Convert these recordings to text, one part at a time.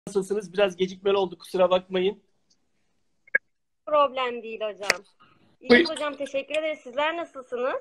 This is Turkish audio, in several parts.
Nasılsınız? Biraz gecikmeli oldu. Kusura bakmayın. Problem değil hocam. Buyur. İyiyiz hocam, teşekkür ederiz. Sizler nasılsınız?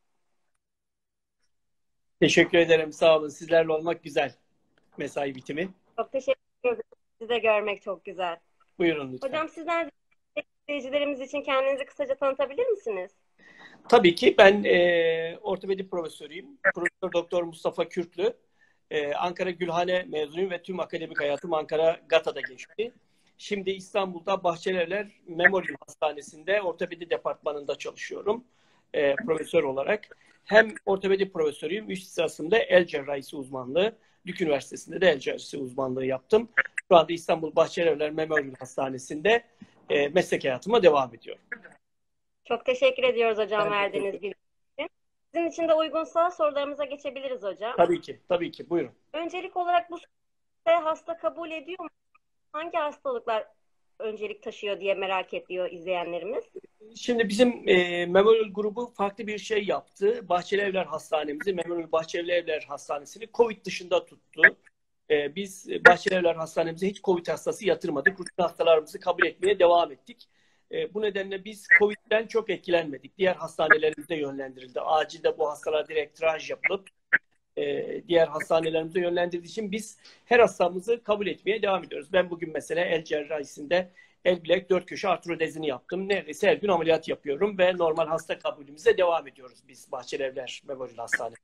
Teşekkür ederim. Sağ olun. Sizlerle olmak güzel. Mesai bitimi. Çok teşekkür ederim. Sizi de görmek çok güzel. Buyurun lütfen. Hocam sizler de izleyicilerimiz için kendinizi kısaca tanıtabilir misiniz? Tabii ki ben ortopedi profesörüyüm. Profesör Doktor Mustafa Kürklü. Ankara Gülhane mezunuyum ve tüm akademik hayatım Ankara GATA'da geçti. Şimdi İstanbul'da Bahçelievler Memorial Hastanesi'nde ortopedi departmanında çalışıyorum. Profesör olarak. Hem ortopedi profesörüyüm, üst sırasında el cerrahisi uzmanlığı. Dük Üniversitesi'nde de el cerrahisi uzmanlığı yaptım. Şu anda İstanbul Bahçelievler Memorial Hastanesi'nde meslek hayatıma devam ediyorum. Çok teşekkür ediyoruz hocam Ben verdiğiniz teşekkür bilgi için. Sizin için de uygunsa sorularımıza geçebiliriz hocam. Tabii ki, tabii ki. Buyurun. Öncelik olarak bu süreçte hasta kabul ediyor mu? Hangi hastalıklar öncelik taşıyor diye merak ediyor izleyenlerimiz. Şimdi bizim Memorial grubu farklı bir şey yaptı. Bahçelievler Hastanemizi, Memorial Bahçelievler Hastanesi'ni Covid dışında tuttu. Biz Bahçelievler Hastanemize hiç Covid hastası yatırmadık. Rutin hastalarımızı kabul etmeye devam ettik. Bu nedenle biz Covid'den çok etkilenmedik. Diğer hastanelerimize yönlendirildi. Acilde bu hastalara direkt triaj yapılıp diğer hastanelerimize yönlendirdiği için biz her hastamızı kabul etmeye devam ediyoruz. Ben bugün mesela el cerrahisinde el bilek dört köşe artrodezini yaptım. Neredeyse her gün ameliyat yapıyorum ve normal hasta kabulümüze devam ediyoruz biz Bahçelievler Memorial Hastanesi.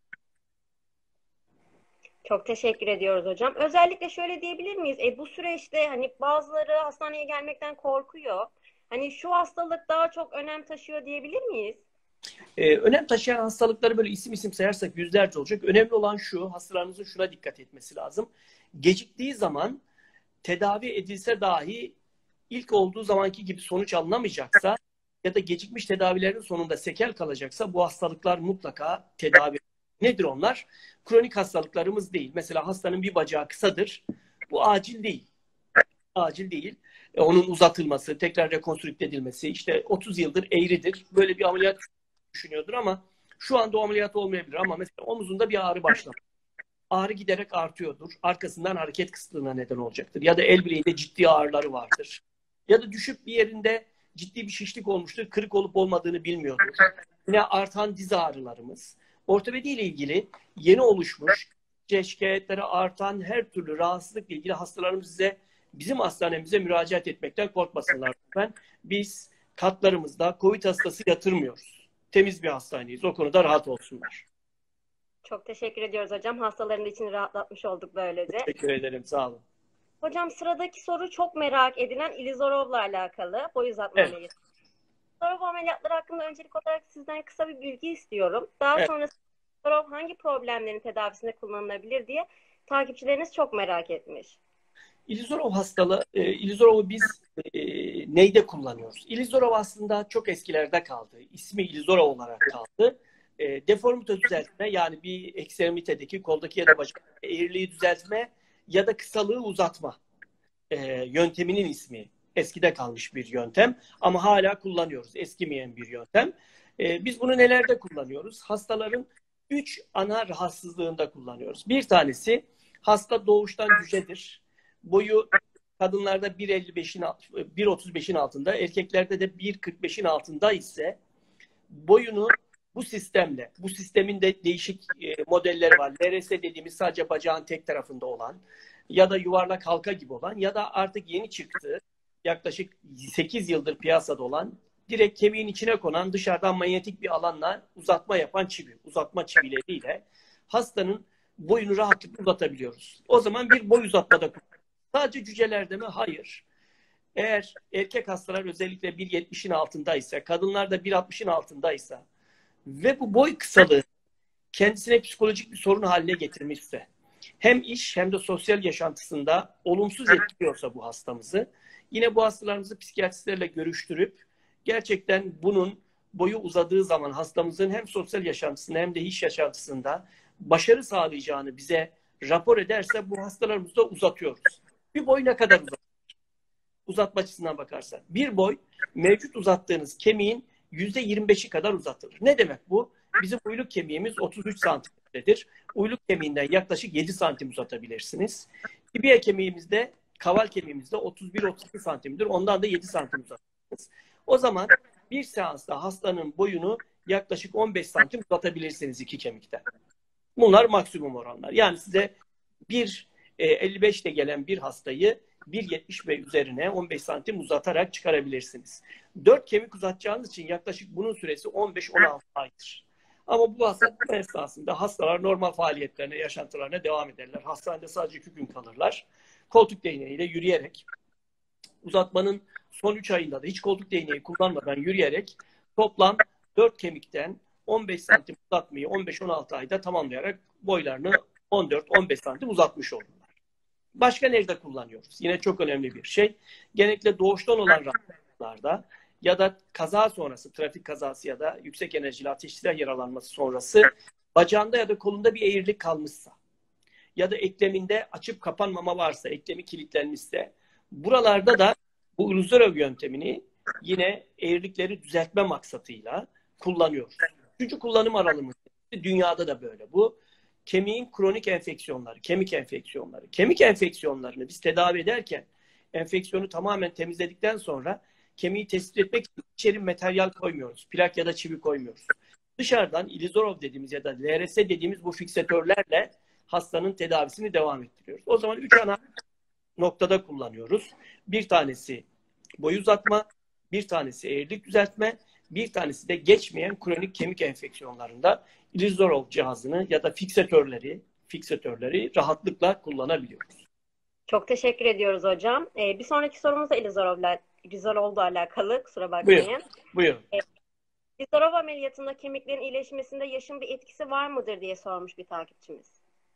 Çok teşekkür ediyoruz hocam. Özellikle şöyle diyebilir miyiz? Bu süreçte hani bazıları hastaneye gelmekten korkuyor. Hani şu hastalık daha çok önem taşıyor diyebilir miyiz? Önem taşıyan hastalıkları böyle isim isim sayarsak yüzlerce olacak. Önemli olan şu, hastalarımızın şuna dikkat etmesi lazım. Geciktiği zaman tedavi edilse dahi ilk olduğu zamanki gibi sonuç alınamayacaksa ya da gecikmiş tedavilerin sonunda sekel kalacaksa bu hastalıklar mutlaka tedavi. Nedir onlar? Kronik hastalıklarımız değil. Mesela hastanın bir bacağı kısadır. Bu acil değil. Acil değil. Onun uzatılması, tekrar rekonstrükte edilmesi, işte 30 yıldır eğridir. Böyle bir ameliyat düşünüyordur ama şu anda o ameliyat olmayabilir ama mesela omuzunda bir ağrı başlamış. Ağrı giderek artıyordur. Arkasından hareket kısıtlığına neden olacaktır. Ya da el bileğinde ciddi ağrıları vardır. Ya da düşüp bir yerinde ciddi bir şişlik olmuştur. Kırık olup olmadığını bilmiyordur. Yine artan diz ağrılarımız. Ortopedi ile ilgili yeni oluşmuş şikayetleri artan her türlü rahatsızlıkla ilgili hastalarımız bizim hastanemize müracaat etmekten korkmasınlar. Biz katlarımızda COVID hastası yatırmıyoruz. Temiz bir hastaneyiz. O konuda rahat olsunlar. Çok teşekkür ediyoruz hocam. Hastaların içini rahatlatmış olduk böylece. Teşekkür ederim. Sağ olun. Hocam sıradaki soru çok merak edilen Ilizorov'la alakalı. Boy uzatma Evet. ameliyatı. Ilizorov ameliyatları hakkında öncelik olarak sizden kısa bir bilgi istiyorum. Daha Evet. sonra Ilizorov hangi problemlerin tedavisinde kullanılabilir diye takipçileriniz çok merak etmiş. İlizorov hastalığı, İlizorov'u biz neyde kullanıyoruz? İlizorov aslında çok eskilerde kaldı. İsmi İlizorov olarak kaldı. Deformite düzeltme, yani bir ekstremitedeki, koldaki ya da bacaktaki eğriliği düzeltme ya da kısalığı uzatma yönteminin ismi. Eskide kalmış bir yöntem ama hala kullanıyoruz. Eskimeyen bir yöntem. Biz bunu nelerde kullanıyoruz? Hastaların 3 ana rahatsızlığında kullanıyoruz. Bir tanesi, hasta doğuştan cücedir. Boyu kadınlarda 1.35'in altında, erkeklerde de 1.45'in altında ise boyunu bu sistemle, bu sistemin de değişik modelleri var. LRS dediğimiz sadece bacağın tek tarafında olan ya da yuvarlak halka gibi olan ya da artık yeni çıktı, yaklaşık 8 yıldır piyasada olan, direkt kemiğin içine konan, dışarıdan manyetik bir alanla uzatma yapan çivi, uzatma çivileriyle hastanın boyunu rahatlıkla uzatabiliyoruz. O zaman bir boy uzatmada sadece cücelerde mi? Hayır. Eğer erkek hastalar özellikle 1.70'in altındaysa, kadınlar da 1.60'in altındaysa ve bu boy kısalığı kendisine psikolojik bir sorun haline getirmişse, hem iş hem de sosyal yaşantısında olumsuz etkiliyorsa bu hastamızı, yine bu hastalarımızı psikiyatristlerle görüştürüp gerçekten bunun boyu uzadığı zaman hastamızın hem sosyal yaşantısında hem de iş yaşantısında başarı sağlayacağını bize rapor ederse bu hastalarımızı da uzatıyoruz. Bir boy ne kadar uzatır? Uzatma açısından bakarsak. Bir boy mevcut uzattığınız kemiğin %25'i kadar uzatılır. Ne demek bu? Bizim uyluk kemiğimiz 33 santimetredir. Uyluk kemiğinden yaklaşık 7 santim uzatabilirsiniz. Tibia kemiğimizde, kaval kemiğimizde 31-32 santimdir. Ondan da 7 santim uzatırız. O zaman bir seansta hastanın boyunu yaklaşık 15 santim uzatabilirsiniz iki kemikten. Bunlar maksimum oranlar. Yani size 1.55'te gelen bir hastayı 1.70 ve üzerine 15 santim uzatarak çıkarabilirsiniz. 4 kemik uzatacağınız için yaklaşık bunun süresi 15-16 aydır. Ama bu hastalık esnasında hastalar normal faaliyetlerine, yaşantılarına devam ederler. Hastanede sadece 2 gün kalırlar. Koltuk değneğiyle yürüyerek, uzatmanın son 3 ayında da hiç koltuk değneği kullanmadan yürüyerek toplam 4 kemikten 15 santim uzatmayı 15-16 ayda tamamlayarak boylarını 14-15 santim uzatmış oldular. Başka nerede kullanıyoruz? Yine çok önemli bir şey. Genellikle doğuştan olan rahatsızlıklarda ya da kaza sonrası, trafik kazası ya da yüksek enerjili ateşli silah yaralanması sonrası bacağında ya da kolunda bir eğrilik kalmışsa ya da ekleminde açıp kapanmama varsa, eklemi kilitlenmişse, buralarda da bu Iluzorov yöntemini yine eğrilikleri düzeltme maksatıyla kullanıyoruz. Üçüncü kullanım aralığımız dünyada da böyle bu. Kemiğin kronik enfeksiyonları, kemik enfeksiyonları. Kemik enfeksiyonlarını biz tedavi ederken enfeksiyonu tamamen temizledikten sonra kemiği tespit etmek için içeri materyal koymuyoruz. Plak ya da çivi koymuyoruz. Dışarıdan Iluzorov dediğimiz ya da LRS dediğimiz bu fiksatörlerle hastanın tedavisini devam ettiriyoruz. O zaman 3 ana noktada kullanıyoruz. Bir tanesi boy uzatma, bir tanesi eğrilik düzeltme, bir tanesi de geçmeyen kronik kemik enfeksiyonlarında Iluzorov cihazını ya da fiksatörleri rahatlıkla kullanabiliyoruz. Çok teşekkür ediyoruz hocam. Bir sonraki sorumuz da Iluzorov alakalı. Kusura bakmayın. Buyurun. Iluzorov ameliyatında kemiklerin iyileşmesinde yaşın bir etkisi var mıdır diye sormuş bir takipçimiz.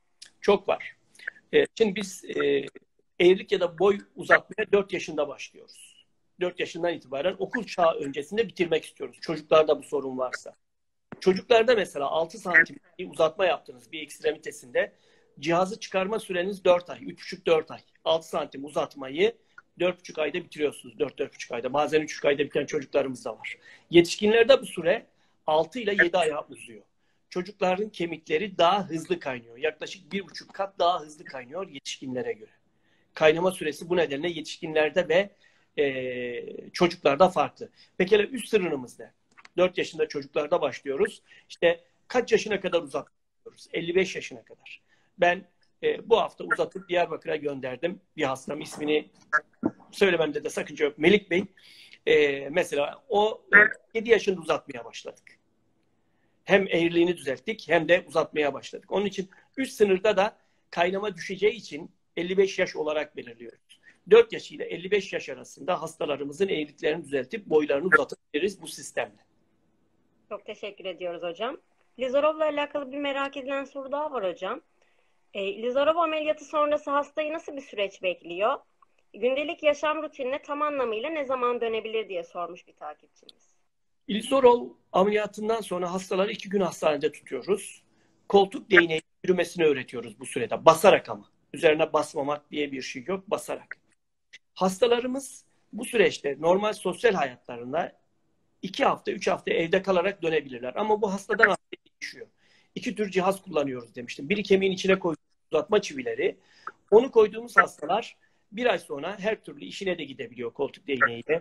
Çok var. Şimdi biz eğrilik ya da boy uzatmaya 4 yaşında başlıyoruz. 4 yaşından itibaren okul çağı öncesinde bitirmek istiyoruz. Çocuklarda bu sorun varsa. Çocuklarda mesela 6 santim uzatma yaptınız bir ekstremitesinde. Cihazı çıkarma süreniz 4 ay, 3,5-4 ay. 6 santim uzatmayı 4,5 ayda bitiriyorsunuz. 4-4,5 ayda. Bazen 3,5 ayda biten çocuklarımız da var. Yetişkinlerde bu süre 6 ile 7 aya uzuyor. Çocukların kemikleri daha hızlı kaynıyor. Yaklaşık 1,5 kat daha hızlı kaynıyor yetişkinlere göre. Kaynama süresi bu nedenle yetişkinlerde ve çocuklarda farklı. Peki üst sınırımız ne? 4 yaşında çocuklarda başlıyoruz. İşte kaç yaşına kadar uzatıyoruz? 55 yaşına kadar. Ben bu hafta uzatıp Diyarbakır'a gönderdim bir hastam. İsmini söylememde de sakınca yok. Melik Bey. Mesela o 7 yaşında uzatmaya başladık. Hem eğriliğini düzelttik hem de uzatmaya başladık. Onun için üst sınırda da kaynama düşeceği için 55 yaş olarak belirliyoruz. 4 yaş ile 55 yaş arasında hastalarımızın eğriliklerini düzeltip boylarını uzatabiliriz bu sistemle. Çok teşekkür ediyoruz hocam. Iluzorov'la alakalı bir merak edilen soru daha var hocam. Iluzorov ameliyatı sonrası hastayı nasıl bir süreç bekliyor? Gündelik yaşam rutinine tam anlamıyla ne zaman dönebilir diye sormuş bir takipçimiz. Iluzorov ameliyatından sonra hastaları 2 gün hastanede tutuyoruz. Koltuk değneği yürümesini öğretiyoruz bu sürede. Basarak ama. Üzerine basmamak diye bir şey yok. Basarak. Hastalarımız bu süreçte normal sosyal hayatlarında 2 hafta, 3 hafta evde kalarak dönebilirler. Ama bu hastadan hastaya değişiyor. 2 tür cihaz kullanıyoruz demiştim. Biri kemiğin içine koyduğumuz uzatma çivileri. Onu koyduğumuz hastalar bir ay sonra her türlü işine de gidebiliyor koltuk değneğiyle.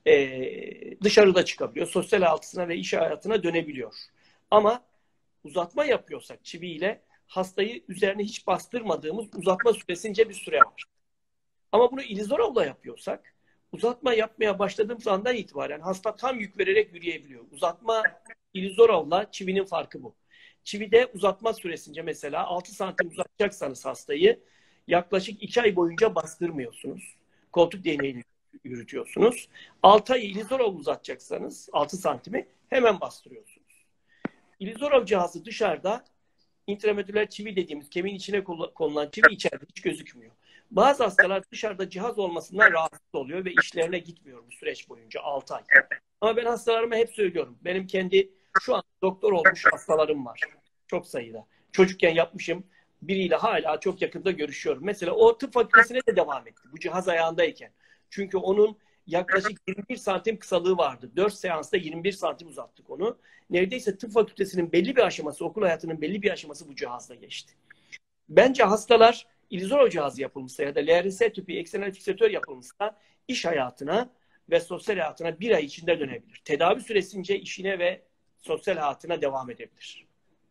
Dışarıda çıkabiliyor. Sosyal hayatına ve iş hayatına dönebiliyor. Ama uzatma yapıyorsak çiviyle hastayı üzerine hiç bastırmadığımız uzatma süresince bir süre var. Ama bunu Ilizorov'la yapıyorsak uzatma yapmaya başladığımız andan itibaren hasta tam yük vererek yürüyebiliyor. Uzatma Ilizorov'la çivinin farkı bu. Çivide uzatma süresince mesela 6 santim uzatacaksanız hastayı yaklaşık 2 ay boyunca bastırmıyorsunuz. Koltuk değneğiyle yürütüyorsunuz. 6 ay Iluzorov uzatacaksanız 6 santimi hemen bastırıyorsunuz. Iluzorov cihazı dışarıda intramedüler çivi dediğimiz kemiğin içine konulan çivi içeride hiç gözükmüyor. Bazı hastalar dışarıda cihaz olmasından rahatsız oluyor ve işlerine gitmiyor bu süreç boyunca 6 ay. Ama ben hastalarıma hep söylüyorum. Benim kendi şu an doktor olmuş hastalarım var. Çok sayıda. Çocukken yapmışım. Biriyle hala çok yakında görüşüyorum. Mesela o tıp fakültesine de devam etti. Bu cihaz ayağındayken. Çünkü onun yaklaşık 21 santim kısalığı vardı. 4 seansta 21 santim uzattık onu. Neredeyse tıp fakültesinin belli bir aşaması, okul hayatının belli bir aşaması bu cihazla geçti. Bence hastalar İllüzorov cihazı yapılmışsa ya da LRS tüpü eksternal fiksatör yapılmışsa iş hayatına ve sosyal hayatına bir ay içinde dönebilir. Tedavi süresince işine ve sosyal hayatına devam edebilir.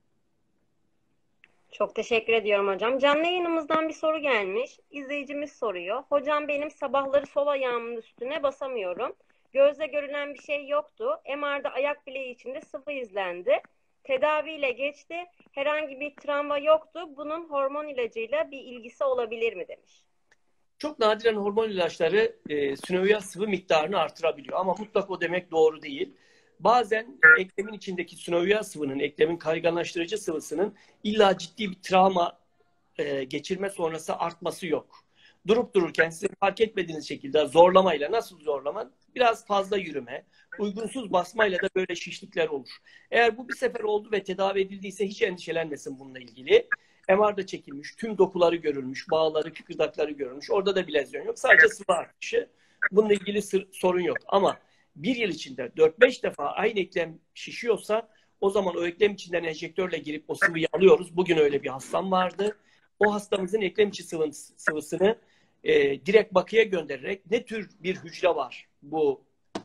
Çok teşekkür ediyorum hocam. Canlı yayınımızdan bir soru gelmiş. İzleyicimiz soruyor. Hocam benim sabahları sol ayağımın üstüne basamıyorum. Gözle görülen bir şey yoktu. MR'da ayak bileği içinde sıvı izlendi. Tedaviyle geçti. Herhangi bir travma yoktu. Bunun hormon ilacıyla bir ilgisi olabilir mi demiş. Çok nadiren hormon ilaçları sinovial sıvı miktarını artırabiliyor. Ama mutlak o demek doğru değil. Bazen eklemin içindeki sinovial sıvının, eklemin kayganlaştırıcı sıvısının illa ciddi bir travma geçirme sonrası artması yok. Durup dururken sizin fark etmediğiniz şekilde zorlamayla, nasıl zorlama? Biraz fazla yürüme, uygunsuz basmayla da böyle şişlikler olur. Eğer bu bir sefer oldu ve tedavi edildiyse hiç endişelenmesin bununla ilgili. MR'da çekilmiş, tüm dokuları görülmüş, bağları, kıkırdakları görülmüş. Orada da bir lezyon yok. Sadece sıvı artışı. Bununla ilgili sorun yok. Ama bir yıl içinde 4-5 defa aynı eklem şişiyorsa o zaman o eklem içinden enjektörle girip o sıvıyı alıyoruz. Bugün öyle bir hastam vardı. O hastamızın eklem içi sıvısını direkt bakıya göndererek ne tür bir hücre var bu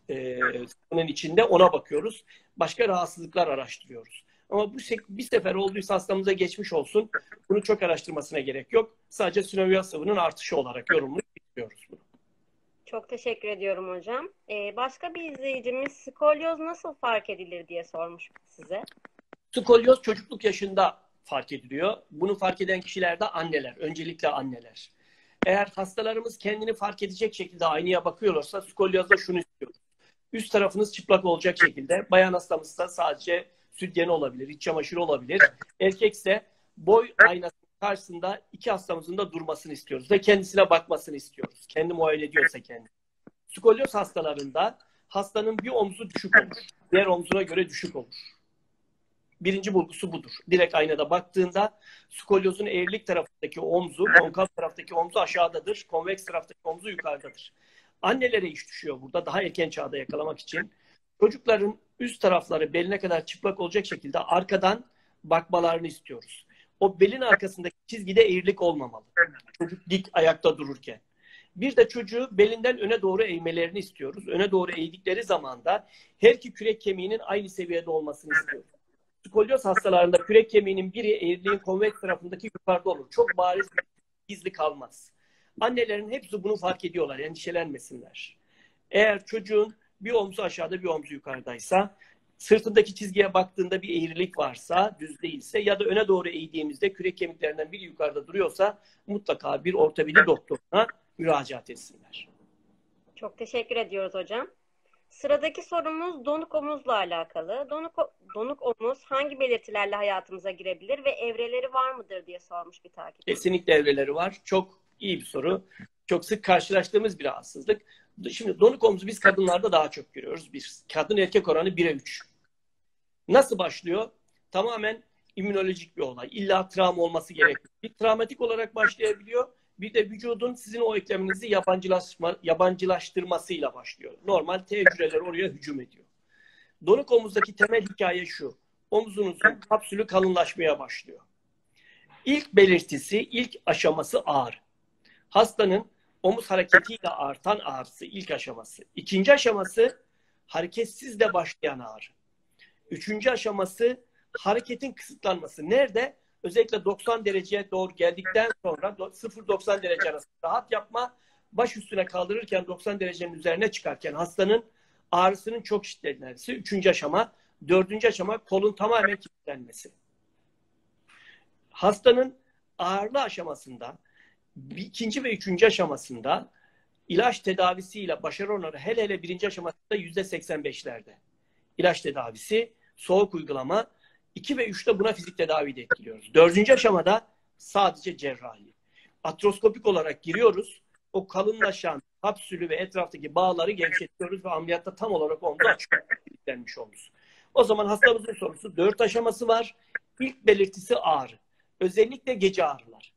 sıvının içinde ona bakıyoruz. Başka rahatsızlıklar araştırıyoruz. Ama bu bir sefer olduysa hastamıza geçmiş olsun. Bunu çok araştırmasına gerek yok. Sadece sinovial sıvının artışı olarak yorumlayıp bitiriyoruz bunu. Çok teşekkür ediyorum hocam. Başka bir izleyicimiz skolyoz nasıl fark edilir diye sormuş size. Skolyoz çocukluk yaşında fark ediliyor. Bunu fark eden kişiler de anneler. Öncelikle anneler. Eğer hastalarımız kendini fark edecek şekilde aynaya bakıyorlarsa skolyozda şunu istiyoruz. Üst tarafınız çıplak olacak şekilde. Bayan hastamızda sadece sütyeni olabilir, iç çamaşırı olabilir. Erkekse boy aynasının karşısında iki hastamızın da durmasını istiyoruz ve kendisine bakmasını istiyoruz. Kendi muayene ediyorsa kendi. Skolyoz hastalarında hastanın bir omzu düşük olur. Diğer omzuna göre düşük olur. Birinci bulgusu budur. Direkt aynada baktığında skolyozun eğrilik tarafındaki omzu, konkav taraftaki omzu aşağıdadır. Konveks taraftaki omzu yukarıdadır. Annelere iş düşüyor burada daha erken çağda yakalamak için. Çocukların üst tarafları beline kadar çıplak olacak şekilde arkadan bakmalarını istiyoruz. O belin arkasındaki çizgide eğrilik olmamalı. Çocuk dik ayakta dururken. Bir de çocuğu belinden öne doğru eğmelerini istiyoruz. Öne doğru eğdikleri zaman da her iki kürek kemiğinin aynı seviyede olmasını istiyoruz. Skolyoz hastalarında kürek kemiğinin biri eğriliğin konveks tarafındaki yukarıda olur. Çok bariz gizli kalmaz. Annelerin hepsi bunu fark ediyorlar. Endişelenmesinler. Eğer çocuğun bir omzu aşağıda bir omzu yukarıdaysa, sırtındaki çizgiye baktığında bir eğrilik varsa, düz değilse ya da öne doğru eğdiğimizde kürek kemiklerinden biri yukarıda duruyorsa mutlaka bir ortopedi doktoruna müracaat etsinler. Çok teşekkür ediyoruz hocam. Sıradaki sorumuz donuk omuzla alakalı. Donuk omuz hangi belirtilerle hayatımıza girebilir ve evreleri var mıdır diye sormuş bir takipçi. Kesinlikle evreleri var. Çok iyi bir soru. Çok sık karşılaştığımız bir rahatsızlık. Şimdi donuk omuzu biz kadınlarda daha çok görüyoruz. Kadın erkek oranı 1'e 3. Nasıl başlıyor? Tamamen immünolojik bir olay. İlla travma olması gerekmiyor. Bir travmatik olarak başlayabiliyor. Bir de vücudun sizin o ekleminizi yabancılaştırmasıyla başlıyor. Normal T hücreleri oraya hücum ediyor. Donuk omuzdaki temel hikaye şu. Omzunuzun kapsülü kalınlaşmaya başlıyor. İlk belirtisi, ilk aşaması ağrı. Hastanın omuz hareketiyle artan ağrısı ilk aşaması. İkinci aşaması hareketsiz de başlayan ağrı. Üçüncü aşaması hareketin kısıtlanması. Nerede? Özellikle 90 dereceye doğru geldikten sonra 0-90 derece arası rahat yapma. Baş üstüne kaldırırken 90 derecenin üzerine çıkarken hastanın ağrısının çok şiddetlenmesi. Üçüncü aşama. Dördüncü aşama kolun tamamen kilitlenmesi. Hastanın ağrılı aşamasında ikinci ve üçüncü aşamasında ilaç tedavisiyle başarı oranı hele hele birinci aşamasında %85'lerde. İlaç tedavisi, soğuk uygulama, 2 ve 3'te buna fizik tedavi de etkiliyoruz. Dördüncü aşamada sadece cerrahi. Atroskopik olarak giriyoruz. O kalınlaşan kapsülü ve etraftaki bağları gevşetiyoruz ve ameliyatta tam olarak omzu açıyor. Kilitlenmiş omuz. O zaman hastamızın sorusu 4 aşaması var. İlk belirtisi ağrı. Özellikle gece ağrılar.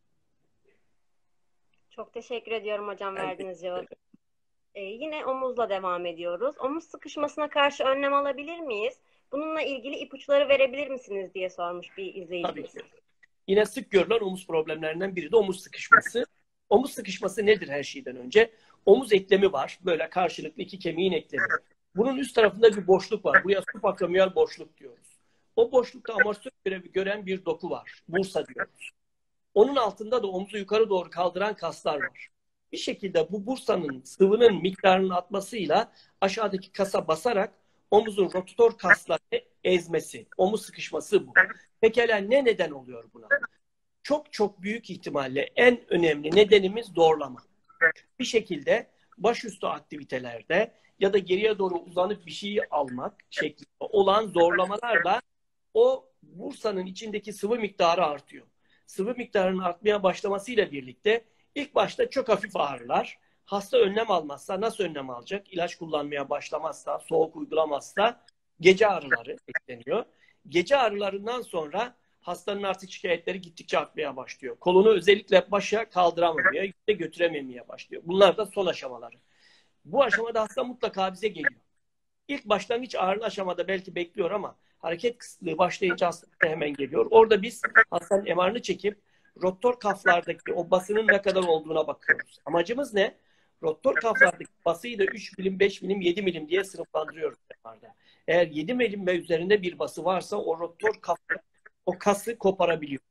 Çok teşekkür ediyorum hocam verdiğiniz cevap. Yine omuzla devam ediyoruz. Omuz sıkışmasına karşı önlem alabilir miyiz? Bununla ilgili ipuçları verebilir misiniz diye sormuş bir izleyicimiz. Tabii ki. Yine sık görülen omuz problemlerinden biri de omuz sıkışması. Omuz sıkışması nedir her şeyden önce? Omuz eklemi var. Böyle karşılıklı iki kemiğin eklemi. Bunun üst tarafında bir boşluk var. Buraya subakromial boşluk diyoruz. O boşlukta amortisör görevi gören bir doku var. Bursa diyoruz. Onun altında da omuzu yukarı doğru kaldıran kaslar var. Bir şekilde bu bursanın sıvının miktarının artmasıyla aşağıdaki kasa basarak omuzun rotator kaslarını ezmesi, omuz sıkışması bu. Pekala ne neden oluyor buna? Çok çok büyük ihtimalle en önemli nedenimiz zorlama. Bir şekilde başüstü aktivitelerde ya da geriye doğru uzanıp bir şeyi almak şeklinde olan zorlamalarla o bursanın içindeki sıvı miktarı artıyor. Sıvı miktarının artmaya başlamasıyla birlikte ilk başta çok hafif ağrılar. Hasta önlem almazsa nasıl önlem alacak? İlaç kullanmaya başlamazsa, soğuk uygulamazsa gece ağrıları bekleniyor. Gece ağrılarından sonra hastanın artık şikayetleri gittikçe artmaya başlıyor. Kolunu özellikle başa kaldıramamaya, yükle götürememeye başlıyor. Bunlar da son aşamaları. Bu aşamada hasta mutlaka bize geliyor. İlk başlangıç ağrılı aşamada belki bekliyor ama hareket kısıtlığı başlayınca hasta hemen geliyor. Orada biz hastanın MR'ını çekip rotator kaflardaki o basının ne kadar olduğuna bakıyoruz. Amacımız ne? Rotator kaflardaki basıyı da 3 milim, 5 milim, 7 milim diye sınıflandırıyoruz MR'da. Eğer 7 milim ve üzerinde bir bası varsa o rotator kafı o kası koparabiliyor.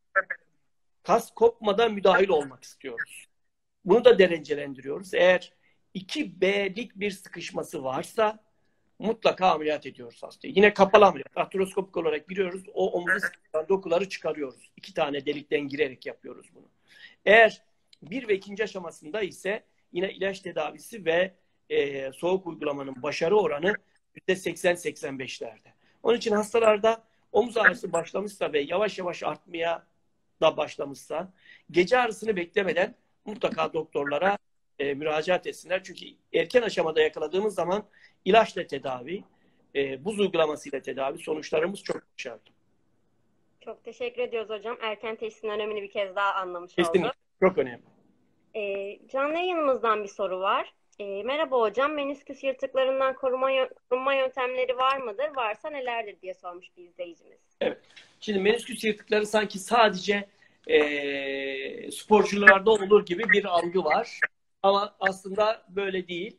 Kas kopmadan müdahil olmak istiyoruz. Bunu da derecelendiriyoruz. Eğer 2B'lik bir sıkışması varsa mutlaka ameliyat ediyoruz hastayı. Yine kapalı ameliyat. Artroskopik olarak giriyoruz. O omuzu sıkıştıran dokuları çıkarıyoruz. 2 tane delikten girerek yapıyoruz bunu. Eğer 1 ve 2. aşamasında ise yine ilaç tedavisi ve soğuk uygulamanın başarı oranı %80-85'lerde. Onun için hastalarda omuz ağrısı başlamışsa ve yavaş yavaş artmaya da başlamışsa gece ağrısını beklemeden mutlaka doktorlara müracaat etsinler. Çünkü erken aşamada yakaladığımız zaman ilaçla tedavi, buz uygulamasıyla tedavi sonuçlarımız çok başarılı. Çok teşekkür ediyoruz hocam. Erken teşhisin önemini bir kez daha anlamış Kesinlikle. olduk. Çok önemli. Canlı yayınımızdan bir soru var. Merhaba hocam, menisküs yırtıklarından korunma yöntemleri var mıdır? Varsa nelerdir diye sormuş bir izleyicimiz. Evet. Şimdi menisküs yırtıkları sanki sadece sporcularda olur gibi bir algı var. Ama aslında böyle değil.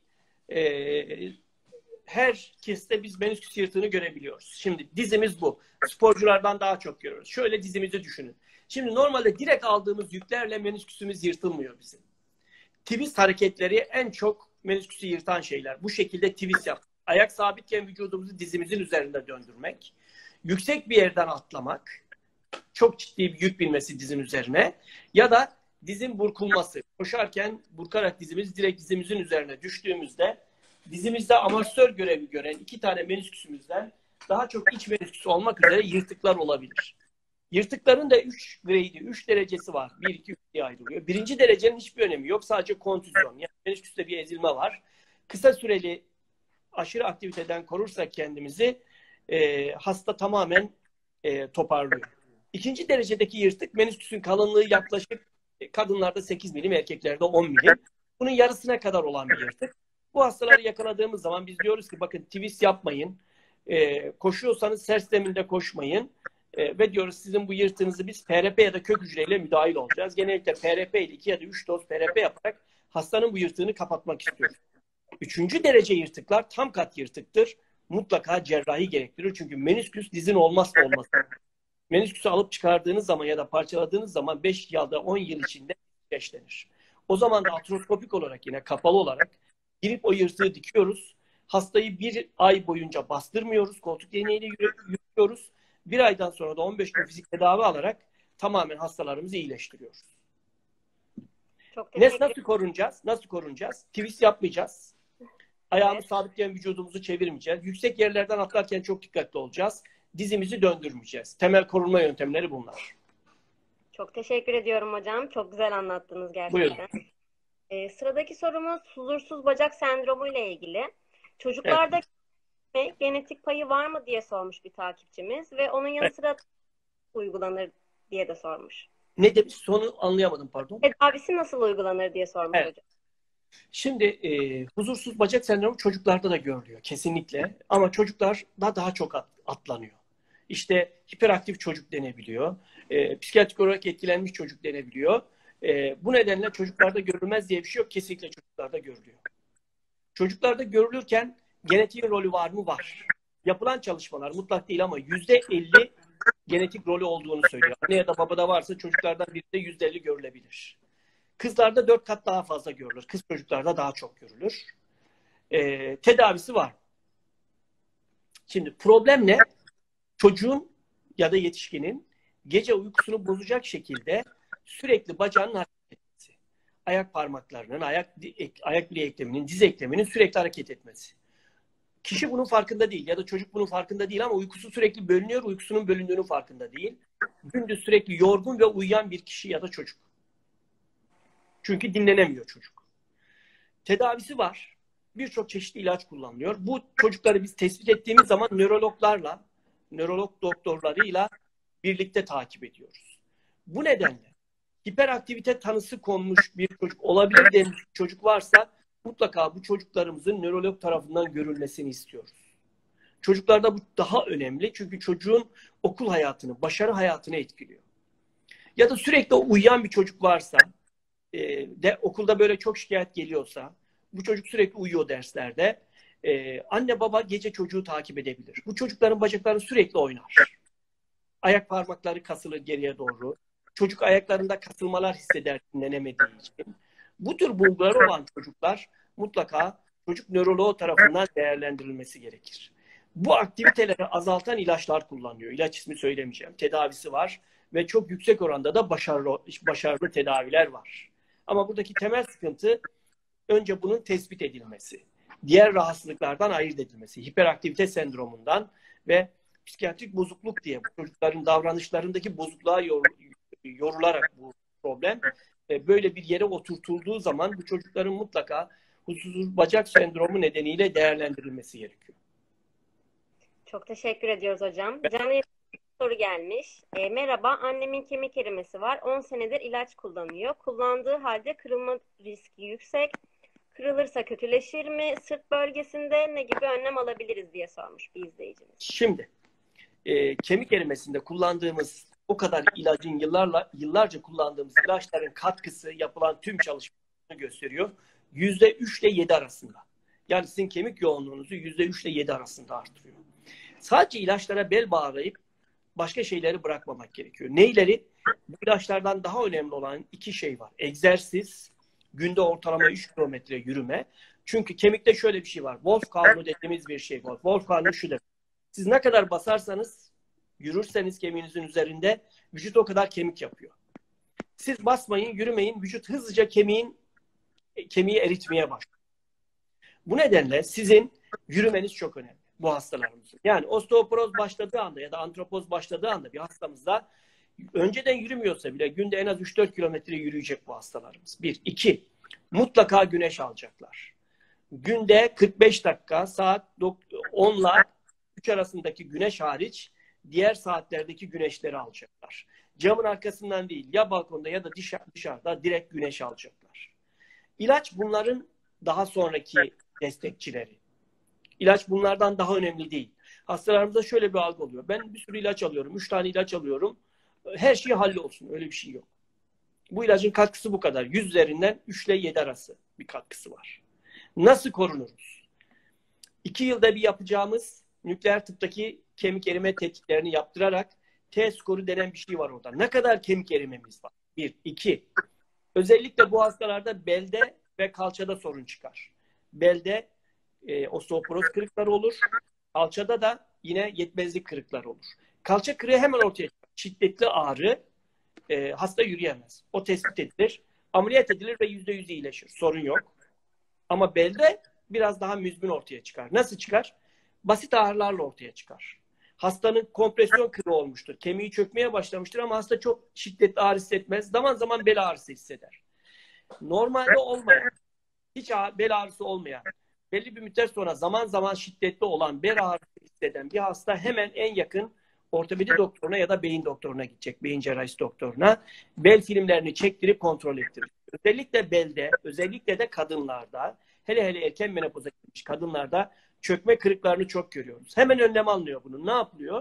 Herkeste biz menisküs yırtığını görebiliyoruz. Şimdi dizimiz bu. Sporculardan daha çok görüyoruz. Şöyle dizimizi düşünün. Şimdi normalde direkt aldığımız yüklerle menisküsümüz yırtılmıyor bizim. Twist hareketleri en çok menisküsü yırtan şeyler. Bu şekilde twist yap. Ayak sabitken vücudumuzu dizimizin üzerinde döndürmek. Yüksek bir yerden atlamak. Çok ciddi bir yük binmesi dizin üzerine. Ya da dizin burkulması. Koşarken burkarak dizimiz direkt dizimizin üzerine düştüğümüzde dizimizde amortisör görevi gören 2 tane menisküsümüzden daha çok iç menisküs olmak üzere yırtıklar olabilir. Yırtıkların da 3 grade, 3 derecesi var. 1, 2, 3 diye ayrılıyor. 1. derecenin hiçbir önemi yok. Sadece kontüzyon. Yani menisküste bir ezilme var. Kısa süreli aşırı aktiviteden korursak kendimizi hasta tamamen toparlıyor. 2. derecedeki yırtık menisküsün kalınlığı yaklaşık kadınlarda 8 milim, erkeklerde 10 milim. Bunun yarısına kadar olan bir yırtık. Bu hastaları yakaladığımız zaman biz diyoruz ki bakın twist yapmayın. Koşuyorsanız serseminde koşmayın. Ve diyoruz sizin bu yırtığınızı biz PRP ya da kök hücreyle müdahil olacağız. Genellikle PRP ile 2 ya da 3 doz PRP yaparak hastanın bu yırtığını kapatmak istiyoruz. 3. derece yırtıklar tam kat yırtıktır. Mutlaka cerrahi gerektirir. Çünkü menisküs dizin olmazsa olmazı. Menisküsü alıp çıkardığınız zaman ya da parçaladığınız zaman 5 ya da 10 yıl içinde geçlenir. O zaman da artroskopik olarak yine kapalı olarak girip o yırtığı dikiyoruz. Hastayı 1 ay boyunca bastırmıyoruz. Koltuk değneğiyle yürütüyoruz. 1 aydan sonra da 15 gün fizik tedavi alarak tamamen hastalarımızı iyileştiriyoruz. Nasıl korunacağız? Nasıl korunacağız? Twist yapmayacağız. Ayağımız sabitken vücudumuzu çevirmeyeceğiz. Yüksek yerlerden atlarken çok dikkatli olacağız. Dizimizi döndürmeyeceğiz. Temel korunma yöntemleri bunlar. Çok teşekkür ediyorum hocam. Çok güzel anlattınız gerçekten. Sıradaki sorumuz huzursuz bacak sendromu ile ilgili. Çocuklarda genetik payı var mı diye sormuş bir takipçimiz ve onun yanı sıra uygulanır diye de sormuş. Ne demiş? Sonu anlayamadım pardon. Tedavisi nasıl uygulanır diye sormuş hocam. Şimdi huzursuz bacak sendromu çocuklarda da görülüyor kesinlikle. Ama çocuklarda daha çok atlanıyor. İşte hiperaktif çocuk denebiliyor. Psikiyatrik olarak etkilenmiş çocuk denebiliyor. Bu nedenle çocuklarda görülmez diye bir şey yok. Kesinlikle çocuklarda görülüyor. Çocuklarda görülürken genetiğin rolü var mı? Var. Yapılan çalışmalar mutlak değil ama %50 genetik rolü olduğunu söylüyor. Anne ya da babada varsa çocuklardan birinde %50 görülebilir. Kızlarda 4 kat daha fazla görülür. Kız çocuklarda daha çok görülür. Tedavisi var. Şimdi problem ne? Çocuğun ya da yetişkinin gece uykusunu bozacak şekilde sürekli bacağının hareket etmesi. Ayak parmaklarının, ayak bileği ekleminin, diz ekleminin sürekli hareket etmesi. Kişi bunun farkında değil ya da çocuk bunun farkında değil ama uykusu sürekli bölünüyor, uykusunun bölündüğünün farkında değil. Gündüz sürekli yorgun ve uyuyan bir kişi ya da çocuk. Çünkü dinlenemiyor çocuk. Tedavisi var. Birçok çeşitli ilaç kullanılıyor. Bu çocukları biz tespit ettiğimiz zaman nörologlarla, nörolog doktorlarıyla birlikte takip ediyoruz. Bu nedenle hiperaktivite tanısı konmuş bir çocuk olabilir denmiş bir çocuk varsa mutlaka bu çocuklarımızın nörolog tarafından görülmesini istiyoruz. Çocuklarda bu daha önemli çünkü çocuğun okul hayatını, başarı hayatını etkiliyor. Ya da sürekli uyuyan bir çocuk varsa, okulda böyle çok şikayet geliyorsa, bu çocuk sürekli uyuyor derslerde, anne baba gece çocuğu takip edebilir. Bu çocukların bacakları sürekli oynar. Ayak parmakları kasılır geriye doğru. Çocuk ayaklarında kasılmalar hisseder dinlenemediği için. Bu tür bulguları olan çocuklar mutlaka çocuk nöroloğu tarafından değerlendirilmesi gerekir. Bu aktiviteleri azaltan ilaçlar kullanılıyor. İlaç ismi söylemeyeceğim. Tedavisi var ve çok yüksek oranda da başarılı tedaviler var. Ama buradaki temel sıkıntı önce bunun tespit edilmesi. Diğer rahatsızlıklardan ayırt edilmesi. Hiperaktivite sendromundan ve psikiyatrik bozukluk diye bu çocukların davranışlarındaki bozukluğa yorularak bu problem böyle bir yere oturtulduğu zaman bu çocukların mutlaka huzursuz bacak sendromu nedeniyle değerlendirilmesi gerekiyor. Çok teşekkür ediyoruz hocam. Canlı bir soru gelmiş. Merhaba, annemin kemik erimesi var. 10 senedir ilaç kullanıyor. Kullandığı halde kırılma riski yüksek. Kırılırsa kötüleşir mi? Sırt bölgesinde ne gibi önlem alabiliriz diye sormuş bir izleyicimiz. Şimdi kemik erimesinde kullandığımız o kadar ilacın yıllarca kullandığımız ilaçların katkısı yapılan tüm çalışmaları gösteriyor. %3 ile 7 arasında. Yani sizin kemik yoğunluğunuzu %3 ile 7 arasında artırıyor. Sadece ilaçlara bel bağlayıp başka şeyleri bırakmamak gerekiyor. Neyleri? Bu ilaçlardan daha önemli olan 2 şey var. Egzersiz, günde ortalama 3 kilometre yürüme. Çünkü kemikte şöyle bir şey var. Wolf kanunu dediğimiz bir şey var. Wolf kanunu şu demek. Siz ne kadar basarsanız, yürürseniz kemiğinizin üzerinde vücut o kadar kemik yapıyor. Siz basmayın, yürümeyin, vücut hızlıca kemiği eritmeye başlıyor. Bu nedenle sizin yürümeniz çok önemli bu hastalarımızın. Yani osteoporoz başladığı anda ya da antropoz başladığı anda bir hastamızda önceden yürümüyorsa bile günde en az 3-4 kilometre yürüyecek bu hastalarımız. 1. 2. Mutlaka güneş alacaklar. Günde 45 dakika saat 10 ile 3 arasındaki güneş hariç diğer saatlerdeki güneşleri alacaklar. Camın arkasından değil ya balkonda ya da dışarıda direkt güneş alacaklar. İlaç bunların daha sonraki destekçileri. İlaç bunlardan daha önemli değil. Hastalarımızda şöyle bir algı oluyor. Ben bir sürü ilaç alıyorum. 3 tane ilaç alıyorum. Her şey hallolsun. Öyle bir şey yok. Bu ilacın katkısı bu kadar. 100 üzerinden 3 ile 7 arası bir katkısı var. Nasıl korunuruz? 2 yılda bir yapacağımız nükleer tıptaki kemik erime tetkiklerini yaptırarak T-skoru denen bir şey var orada. Ne kadar kemik erimemiz var? 1. 2. Özellikle bu hastalarda belde ve kalçada sorun çıkar. Belde osteoporoz kırıkları olur. Kalçada da yine yetmezlik kırıkları olur. Kalça kırığı hemen ortaya çıkar. Şiddetli ağrı, hasta yürüyemez. O tespit edilir. Ameliyat edilir ve %100 iyileşir. Sorun yok. Ama belde biraz daha müzmin ortaya çıkar. Nasıl çıkar? Basit ağrılarla ortaya çıkar. Hastanın kompresyon kırığı olmuştur. Kemiği çökmeye başlamıştır ama hasta çok şiddetli ağrı hissetmez. Zaman zaman bel ağrısı hisseder. Normalde olmayan, hiç bel ağrısı olmayan, belli bir müddet sonra zaman zaman şiddetli olan bel ağrısı hisseden bir hasta hemen en yakın ortopedi doktoruna ya da beyin doktoruna gidecek. Beyin cerrahisi doktoruna. Bel filmlerini çektirip kontrol ettirir. Özellikle belde, özellikle de kadınlarda, hele erken menopoza girmiş kadınlarda çökme kırıklarını çok görüyoruz. Hemen önlem alınıyor bunun. Ne yapılıyor?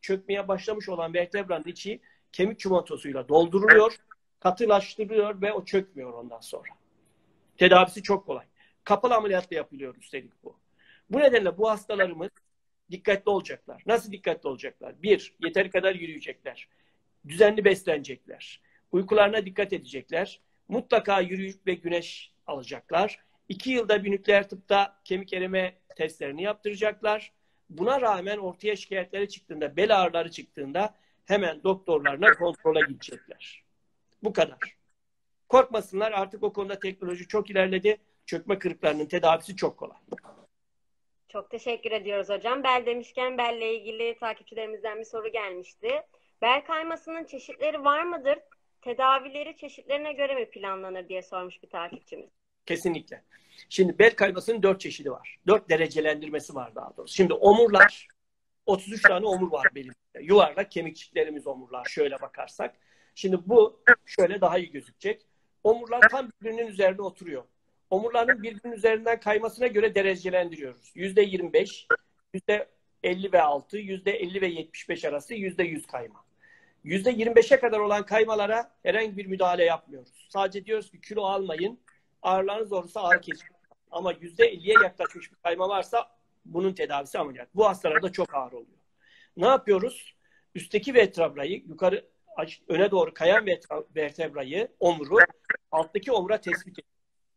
çökmeye başlamış olan vertebranın içi kemik çimentosuyla dolduruluyor, katılaştırılıyor ve o çökmüyor ondan sonra. Tedavisi çok kolay. Kapalı ameliyatla yapılıyor üstelik bu. Bu nedenle bu hastalarımız dikkatli olacaklar. Nasıl dikkatli olacaklar? Bir, yeteri kadar yürüyecekler. Düzenli beslenecekler. Uykularına dikkat edecekler. Mutlaka yürüyüş ve güneş alacaklar. 2 yılda bir nükleer tıpta kemik erime testlerini yaptıracaklar. Buna rağmen ortaya şikayetleri çıktığında, bel ağrıları çıktığında hemen doktorlarına kontrola gidecekler. Bu kadar. Korkmasınlar, artık o konuda teknoloji çok ilerledi. Çökme kırıklarının tedavisi çok kolay. Çok teşekkür ediyoruz hocam. Bel demişken belle ilgili takipçilerimizden bir soru gelmişti. Bel kaymasının çeşitleri var mıdır? Tedavileri çeşitlerine göre mi planlanır diye sormuş bir takipçimiz. Kesinlikle. Şimdi bel kaymasının 4 çeşidi var. 4 derecelendirmesi var daha doğrusu. Şimdi omurlar, 33 tane omur var belimizde. Yuvarlak kemikçiklerimiz omurlar şöyle bakarsak. Şimdi bu şöyle daha iyi gözükecek. Omurlar tam birbirinin üzerine oturuyor. Omurların birbirinin üzerinden kaymasına göre derecelendiriyoruz. %25, %50 ve 6, %50 ve 75 arası %100 kayma. %25'e kadar olan kaymalara herhangi bir müdahale yapmıyoruz. Sadece diyoruz ki kilo almayın, ağrılarınız olursa ağrı kesici. Ama %50'ye yaklaşmış bir kayma varsa bunun tedavisi ameliyat. Bu hastalarda çok ağır oluyor. Ne yapıyoruz? Üstteki vertebrayı, yukarı öne doğru kayan vertebrayı, omuru, alttaki omura tespit ediyoruz.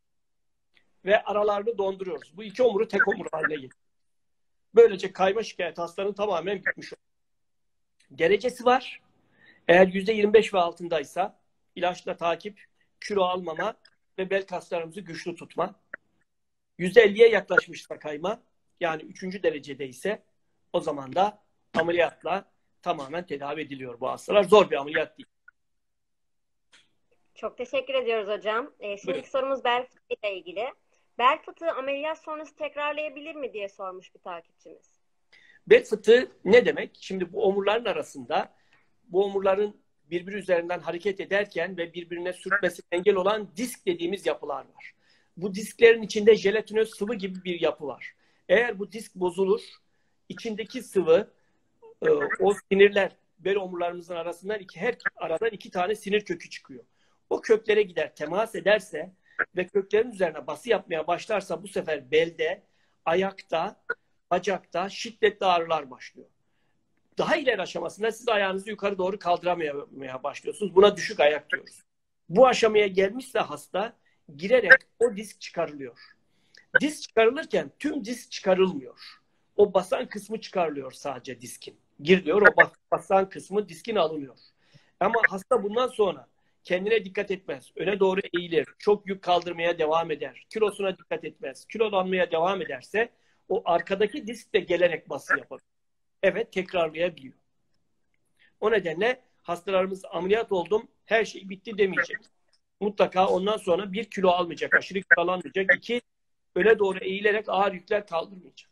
Ve aralarını donduruyoruz. Bu iki omuru tek omur haline getiriyoruz. Böylece kayma şikayeti hastanın tamamen bitmiş oluyor. Derecesi var. Eğer %25 ve altındaysa ilaçla takip, kilo almama ve bel kaslarımızı güçlü tutma. %50'ye yaklaşmışsa kayma, yani 3. derecede ise o zaman da ameliyatla tamamen tedavi ediliyor bu hastalar. Zor bir ameliyat değil. Çok teşekkür ediyoruz hocam. Şimdiki Buyurun. sorumuz bel fıtığı ile ilgili. Bel fıtığı ameliyat sonrası tekrarlayabilir mi diye sormuş bir takipçimiz. Bel fıtığı ne demek? Şimdi bu omurların arasında, bu omurların birbiri üzerinden hareket ederken ve birbirine sürtmesi engel olan disk dediğimiz yapılar var. Bu disklerin içinde jelatinöz sıvı gibi bir yapı var. Eğer bu disk bozulur, içindeki sıvı, o sinirler, bel omurlarımızın arasından her aradan 2 tane sinir kökü çıkıyor. O köklere gider, temas ederse ve köklerin üzerine bası yapmaya başlarsa bu sefer belde, ayakta, bacakta şiddetli ağrılar başlıyor. Daha ileri aşamasında siz ayağınızı yukarı doğru kaldıramaya başlıyorsunuz. Buna düşük ayak diyoruz. Bu aşamaya gelmişse hasta girerek o disk çıkarılıyor. Disk çıkarılırken tüm disk çıkarılmıyor. O basan kısmı çıkarılıyor sadece diskin. Giriliyor, o basan kısmı diskin alınıyor. Ama hasta bundan sonra kendine dikkat etmez. Öne doğru eğilir. Çok yük kaldırmaya devam eder. Kilosuna dikkat etmez. Kilolanmaya devam ederse o arkadaki disk de gelerek bası yapar. Evet, tekrarlayabiliyor. O nedenle hastalarımız ameliyat oldum, her şey bitti demeyecek. Mutlaka ondan sonra 1 kilo almayacak, aşırı kilolanmayacak. 2, öne doğru eğilerek ağır yükler kaldırmayacak.